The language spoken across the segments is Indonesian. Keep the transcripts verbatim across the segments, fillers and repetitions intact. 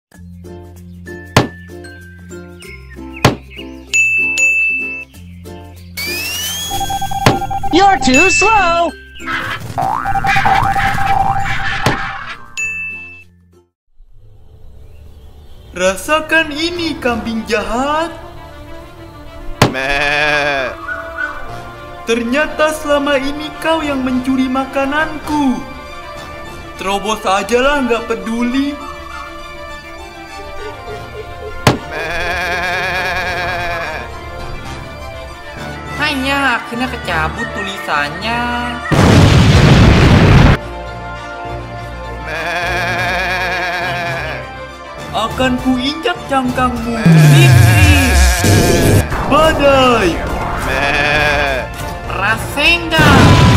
You're too slow! Rasakan ini, kambing jahat. Meh. Ternyata selama ini kau yang mencuri makananku. Terobos ajalah, nggak peduli. Meh. Hanya akhirnya kecabut tulisannya. Meh. Akan kuinjak cangkangmu. Iblis, Badai. Meh. Rasengan.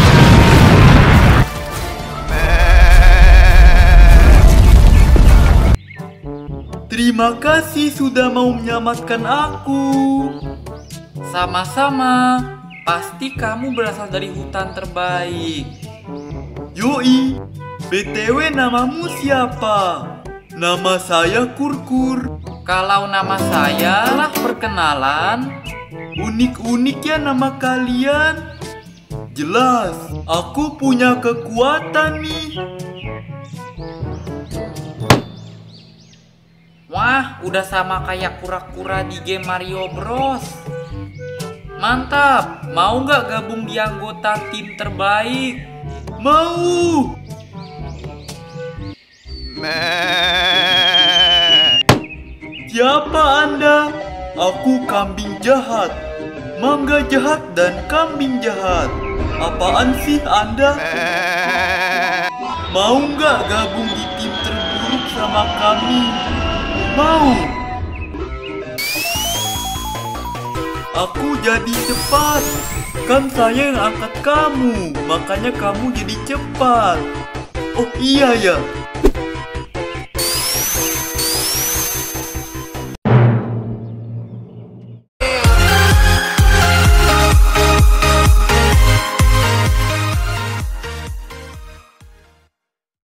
Terima kasih sudah mau menyelamatkan aku. Sama-sama. Pasti kamu berasal dari hutan terbaik. Yoi, B T W namamu siapa? Nama saya Kurkur. Kalau nama saya lah perkenalan. Unik-unik ya nama kalian. Jelas, aku punya kekuatan nih. Wah, udah sama kayak kura-kura di game Mario Bros. Mantap, mau nggak gabung di anggota tim terbaik? Mau. Meh. Siapa Anda? Aku kambing jahat. Mangga jahat dan kambing jahat. Apaan sih Anda? Meh. Mau nggak gabung di tim terburuk sama kami? Mau. Aku jadi cepat. Kan saya yang angkat kamu, makanya kamu jadi cepat. Oh iya ya,